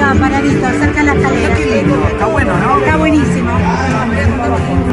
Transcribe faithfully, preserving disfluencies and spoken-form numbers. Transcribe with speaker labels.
Speaker 1: paradito, cerca de la escalera.
Speaker 2: Qué lindo, está bueno, ¿no?
Speaker 1: Está buenísimo.